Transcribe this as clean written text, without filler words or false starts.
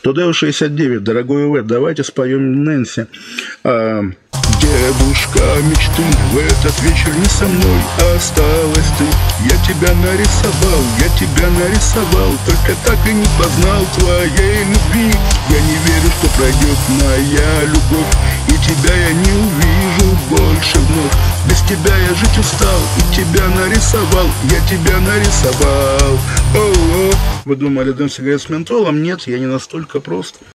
Тудео 69, дорогой Ивет, давайте споем Нэнси. Девушка мечты, в этот вечер не со мной осталась ты. Я тебя нарисовал, только так и не познал твоей любви. Я не верю, что пройдет моя любовь, и тебя я не увижу больше вновь. Без тебя я жить устал, и тебя нарисовал, я тебя нарисовал. О-о. Вы думали, дым сигарет с ментолом? Нет, я не настолько прост.